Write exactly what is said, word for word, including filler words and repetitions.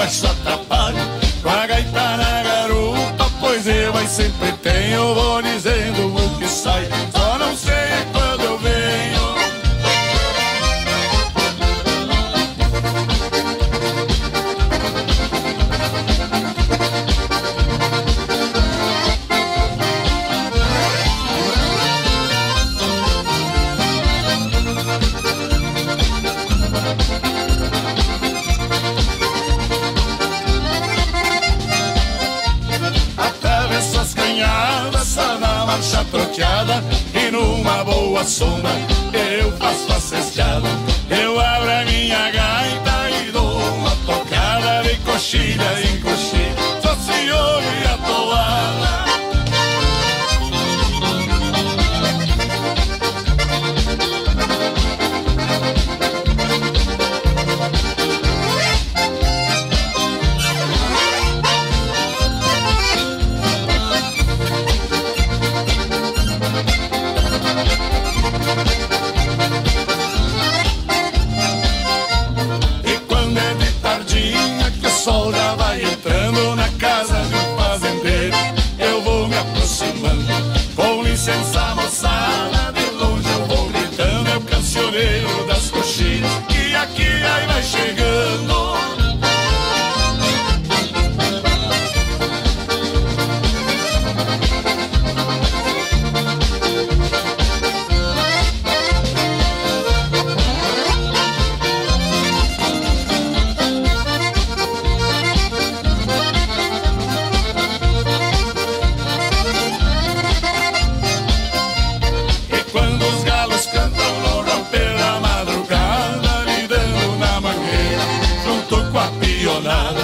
baixo atrapalho, com a gaita na garupa, pois eu aí sempre tenho, vou dizendo o que sai, só não sei quando eu venho. Marcha troteada e numa boa sombra eu faço a cesteada. Eu abro a minha gaita e dou uma tocada de coxilha em coxilha, só se ouve a toada. O sol já vai entrando na casa de um fazendeiro, eu vou me aproximando, com licença moçada, de longe eu vou gritando, é o cancioneiro das coxilhas, que aqui aí vai chegando. Nada.